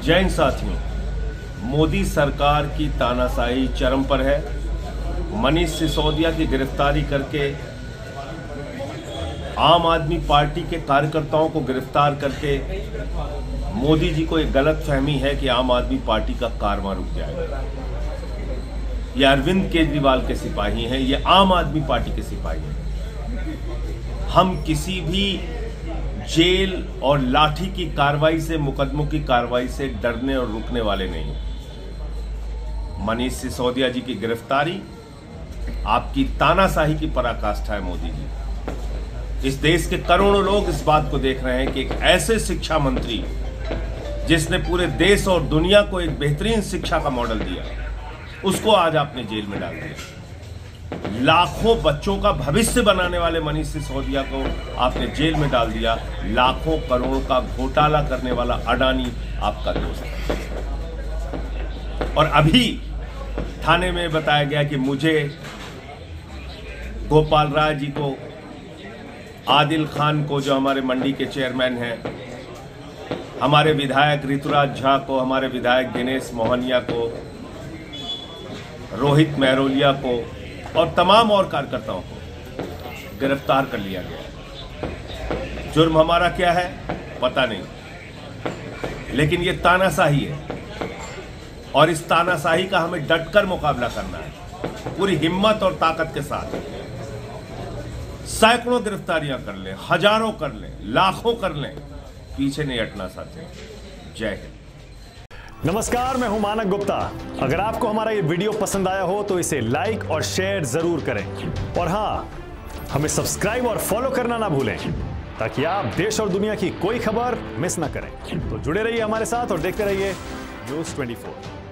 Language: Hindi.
जय हिंद साथियों, मोदी सरकार की तानाशाही चरम पर है। मनीष सिसोदिया की गिरफ्तारी करके, आम आदमी पार्टी के कार्यकर्ताओं को गिरफ्तार करके मोदी जी को एक गलत फहमी है कि आम आदमी पार्टी का कारवां रुक जाएगा। ये अरविंद केजरीवाल के सिपाही हैं, ये आम आदमी पार्टी के सिपाही हैं। हम किसी भी जेल और लाठी की कार्रवाई से, मुकदमों की कार्रवाई से डरने और रुकने वाले नहीं। मनीष सिसोदिया जी की गिरफ्तारी आपकी तानाशाही की पराकाष्ठा है। मोदी जी, इस देश के करोड़ों लोग इस बात को देख रहे हैं कि एक ऐसे शिक्षा मंत्री जिसने पूरे देश और दुनिया को एक बेहतरीन शिक्षा का मॉडल दिया, उसको आज आपने जेल में डाल दिया। लाखों बच्चों का भविष्य बनाने वाले मनीष सिसोदिया को आपने जेल में डाल दिया। लाखों करोड़ का घोटाला करने वाला अडानी आपका दोस्त है। और अभी थाने में बताया गया कि मुझे, गोपाल राय जी को, आदिल खान को जो हमारे मंडी के चेयरमैन हैं, हमारे विधायक ऋतुराज झा को, हमारे विधायक दिनेश मोहनिया को, रोहित मेहरोलिया को और तमाम और कार्यकर्ताओं को गिरफ्तार कर लिया गया। जुर्म हमारा क्या है पता नहीं, लेकिन ये तानाशाही है और इस तानाशाही का हमें डटकर मुकाबला करना है, पूरी हिम्मत और ताकत के साथ। सैकड़ों गिरफ्तारियां कर लें, हजारों कर लें, लाखों कर लें, पीछे नहीं हटना साथियों। जय हिंद। नमस्कार, मैं हूं मानक गुप्ता। अगर आपको हमारा ये वीडियो पसंद आया हो तो इसे लाइक और शेयर जरूर करें, और हाँ, हमें सब्सक्राइब और फॉलो करना ना भूलें ताकि आप देश और दुनिया की कोई खबर मिस ना करें। तो जुड़े रहिए हमारे साथ और देखते रहिए News 24।